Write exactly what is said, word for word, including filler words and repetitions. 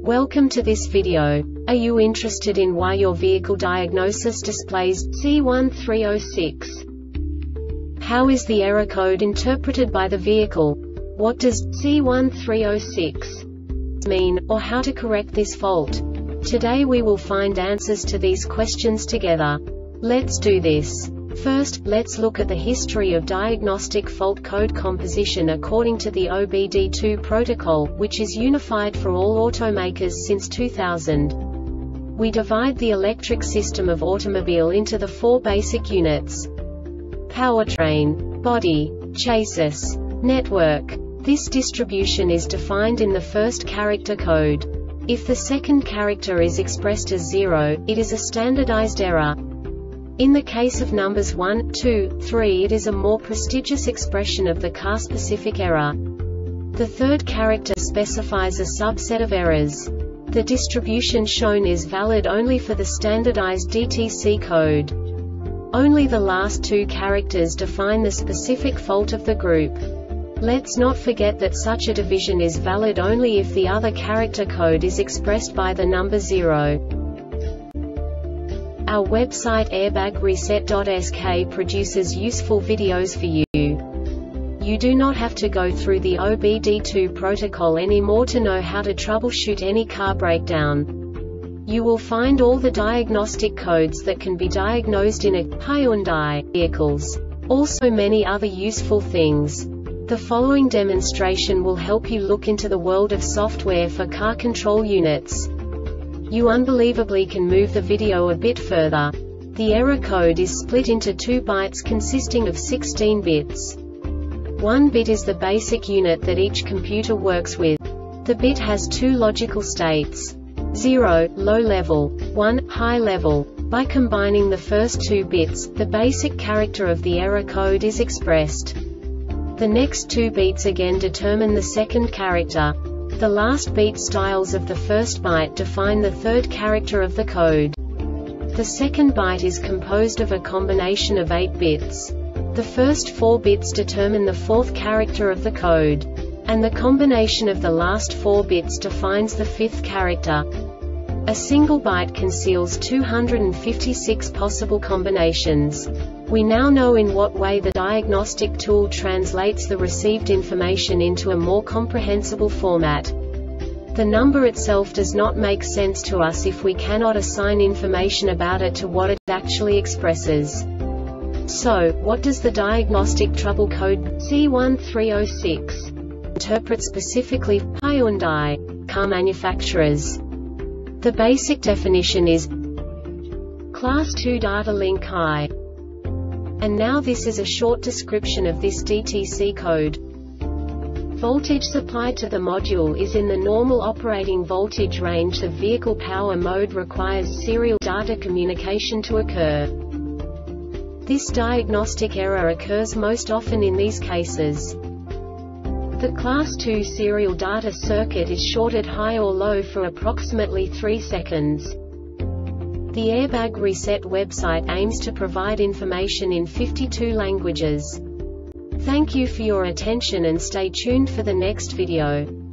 Welcome to this video. Are you interested in why your vehicle diagnosis displays C one three zero six? How is the error code interpreted by the vehicle? What does C one three zero six mean, or how to correct this fault? Today we will find answers to these questions together. Let's do this. First, let's look at the history of diagnostic fault code composition according to the O B D two protocol, which is unified for all automakers since two thousand. We divide the electric system of automobile into the four basic units: powertrain, body, chassis, network. This distribution is defined in the first character code. If the second character is expressed as zero, it is a standardized error. In the case of numbers one, two, three, it is a more prestigious expression of the car-specific error. The third character specifies a subset of errors. The distribution shown is valid only for the standardized D T C code. Only the last two characters define the specific fault of the group. Let's not forget that such a division is valid only if the other character code is expressed by the number zero. Our website airbag reset dot S K produces useful videos for you. You do not have to go through the O B D two protocol anymore to know how to troubleshoot any car breakdown. You will find all the diagnostic codes that can be diagnosed in a Hyundai vehicles. Also many other useful things. The following demonstration will help you look into the world of software for car control units. You unbelievably can move the video a bit further. The error code is split into two bytes consisting of sixteen bits. One bit is the basic unit that each computer works with. The bit has two logical states: zero, low level, one, high level. By combining the first two bits, the basic character of the error code is expressed. The next two beats again determine the second character. The last beat styles of the first byte define the third character of the code. The second byte is composed of a combination of eight bits. The first four bits determine the fourth character of the code. And the combination of the last four bits defines the fifth character. A single byte conceals two hundred fifty-six possible combinations. We now know in what way the diagnostic tool translates the received information into a more comprehensible format. The number itself does not make sense to us if we cannot assign information about it to what it actually expresses. So, what does the diagnostic trouble code C one three zero six interpret specifically for Hyundai car manufacturers? The basic definition is Class two Data Link I. And now this is a short description of this D T C code. Voltage supplied to the module is in the normal operating voltage range. The vehicle power mode requires serial data communication to occur. This diagnostic error occurs most often in these cases. The Class two serial data circuit is shorted high or low for approximately three seconds. The Airbag Reset website aims to provide information in fifty-two languages. Thank you for your attention and stay tuned for the next video.